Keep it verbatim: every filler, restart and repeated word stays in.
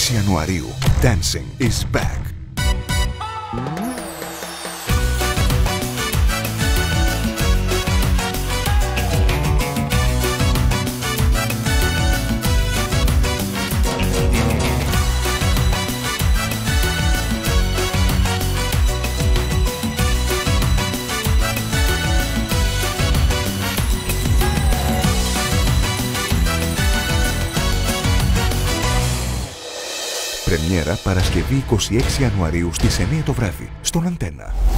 έξι Ιανουαρίου. Dancing is back. Πρεμιέρα Παρασκευή είκοσι έξι Ιανουαρίου στις εννιά το βράδυ, στον Αντένα.